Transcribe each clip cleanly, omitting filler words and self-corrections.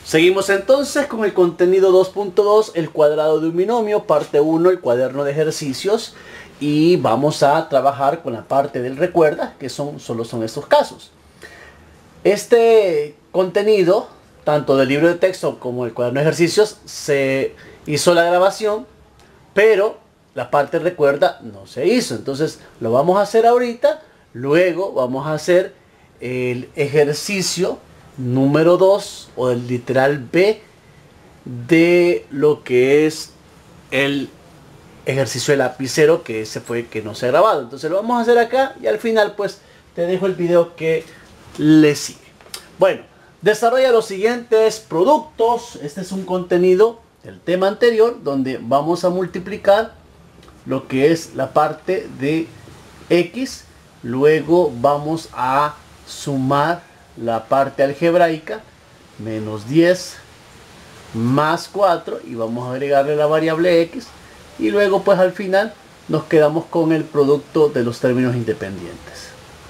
Seguimos entonces con el contenido 2.2, el cuadrado de un binomio, parte 1, el cuaderno de ejercicios. Y vamos a trabajar con la parte del recuerda, que solo son estos casos. Este contenido, tanto del libro de texto como del cuaderno de ejercicios, se hizo la grabación, pero la parte recuerda no se hizo. Entonces lo vamos a hacer ahorita, luego vamos a hacer el ejercicio número 2 o el literal B de lo que es el ejercicio de lapicero, que ese fue que no se ha grabado. Entonces lo vamos a hacer acá y al final pues te dejo el video que le sigue. Bueno, desarrolla los siguientes productos. Este es un contenido del tema anterior donde vamos a multiplicar lo que es la parte de X, luego vamos a sumar la parte algebraica, menos 10 más 4, y vamos a agregarle la variable X, y luego pues al final nos quedamos con el producto de los términos independientes.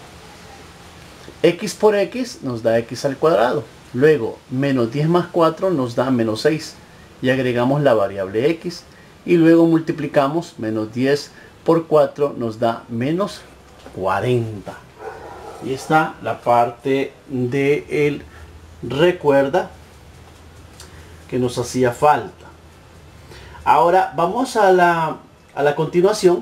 X por X nos da X al cuadrado, luego menos 10 más 4 nos da menos 6, y agregamos la variable X, y luego multiplicamos menos 10 por 4 nos da menos 40. Y está la parte de el recuerda que nos hacía falta. Ahora vamos a la continuación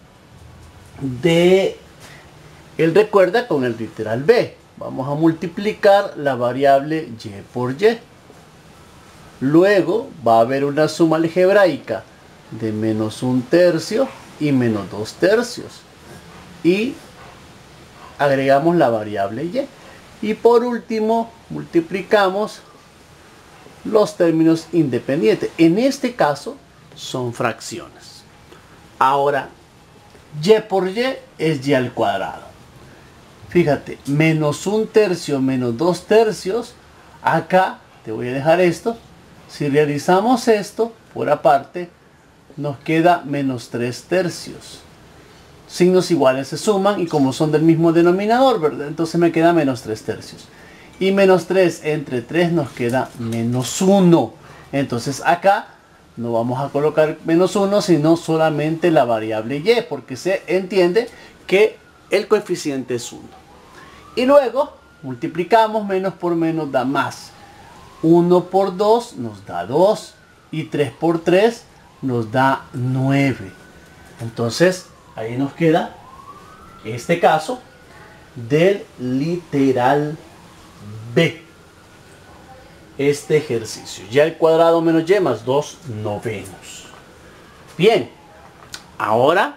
de el recuerda con el literal B. Vamos a multiplicar la variable Y por Y. Luego va a haber una suma algebraica de menos 1/3 y menos 2/3. Y agregamos la variable Y. Y por último multiplicamos los términos independientes. En este caso son fracciones. Ahora Y por Y es Y al cuadrado. Fíjate, menos 1/3 menos 2/3. Acá te voy a dejar esto. Si realizamos esto por aparte, nos queda menos 3/3. Signos iguales se suman y como son del mismo denominador, ¿verdad? Entonces me queda menos 3/3. Y menos 3 entre 3 nos queda menos 1. Entonces acá no vamos a colocar menos 1, sino solamente la variable Y, porque se entiende que el coeficiente es 1. Y luego multiplicamos, menos por menos da más. 1 por 2 nos da 2 y 3 por 3 nos da 9. Entonces ahí nos queda este caso del literal B. Este ejercicio. Y al cuadrado menos Y más 2/9. Bien. Ahora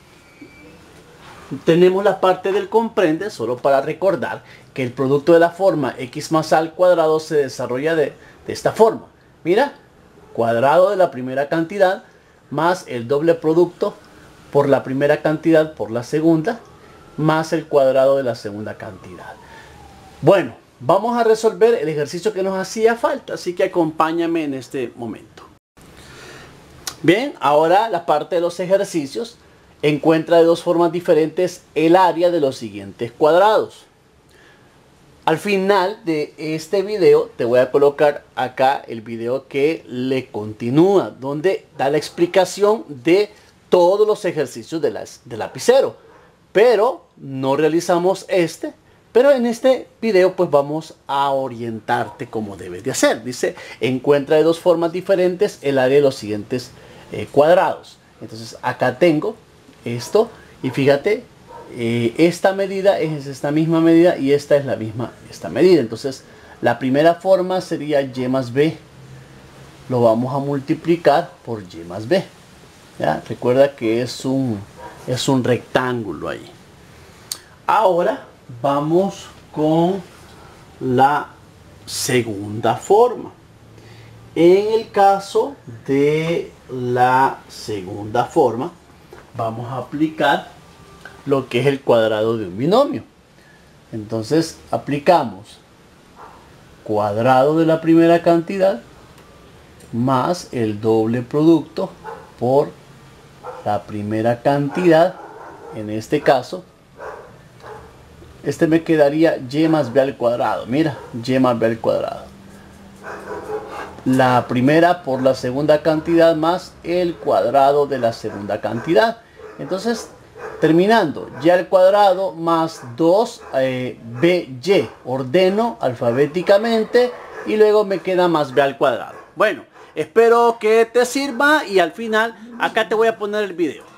tenemos la parte del comprende, solo para recordar que el producto de la forma X más A al cuadrado se desarrolla de esta forma. Mira, cuadrado de la primera cantidad más el doble producto por la primera cantidad por la segunda, más el cuadrado de la segunda cantidad. Bueno, vamos a resolver el ejercicio que nos hacía falta, así que acompáñame en este momento. Bien, ahora la parte de los ejercicios. Encuentra de dos formas diferentes el área de los siguientes cuadrados. Al final de este video te voy a colocar acá el video que le continúa, donde da la explicación de todos los ejercicios de lapicero. Pero no realizamos este. Pero en este video pues vamos a orientarte cómo debes de hacer. Dice, encuentra de dos formas diferentes el área de los siguientes cuadrados. Entonces acá tengo esto y fíjate, esta medida es esta misma medida y esta es la misma esta medida. Entonces la primera forma sería Y más B. Lo vamos a multiplicar por Y más B. ¿Ya? Recuerda que es un rectángulo ahí. Ahora vamos con la segunda forma. En el caso de la segunda forma, vamos a aplicar lo que es el cuadrado de un binomio. Entonces aplicamos cuadrado de la primera cantidad más el doble producto por la primera cantidad. En este caso, este me quedaría Y más B al cuadrado. Mira, Y más B al cuadrado. la primera por la segunda cantidad más el cuadrado de la segunda cantidad. Entonces, terminando, ya al cuadrado más 2by. Ordeno alfabéticamente y luego me queda más b al cuadrado. Bueno, espero que te sirva y al final acá te voy a poner el video.